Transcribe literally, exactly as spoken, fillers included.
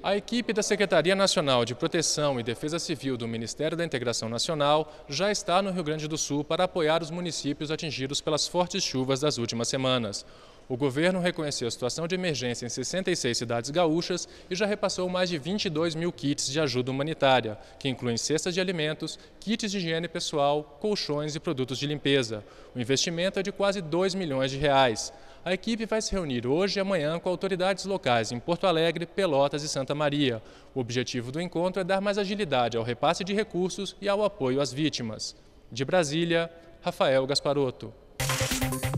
A equipe da Secretaria Nacional de Proteção e Defesa Civil do Ministério da Integração Nacional já está no Rio Grande do Sul para apoiar os municípios atingidos pelas fortes chuvas das últimas semanas. O governo reconheceu a situação de emergência em sessenta e seis cidades gaúchas e já repassou mais de vinte e dois mil kits de ajuda humanitária, que incluem cestas de alimentos, kits de higiene pessoal, colchões e produtos de limpeza. O investimento é de quase dois milhões de reais. A equipe vai se reunir hoje e amanhã com autoridades locais em Porto Alegre, Pelotas e Santa Maria. O objetivo do encontro é dar mais agilidade ao repasse de recursos e ao apoio às vítimas. De Brasília, Rafael Gasparotto.